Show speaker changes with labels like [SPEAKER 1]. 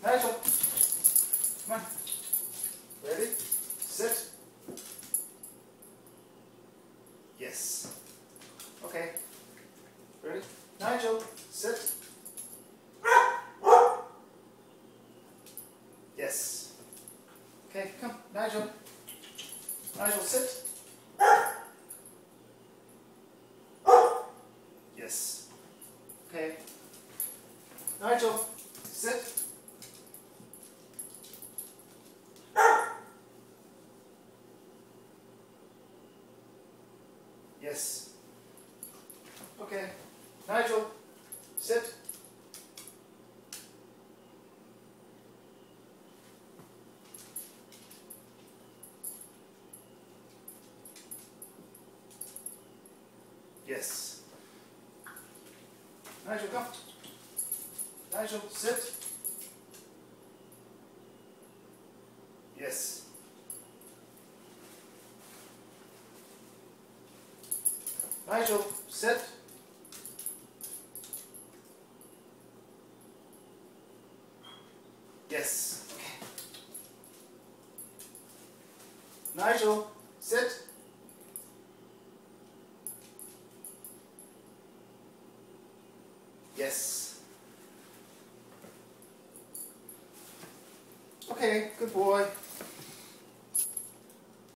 [SPEAKER 1] Nigel, come on. Ready? Sit. Yes. Okay. Ready? Nigel, sit. Yes. Okay, come, Nigel. Nigel, sit. Yes. Okay. Nigel, sit. Yes. Okay. Nigel, sit. Yes. Nigel, come. Nigel, sit. Yes. Nigel, sit. Yes. Okay. Nigel, sit. Yes. Okay, good boy.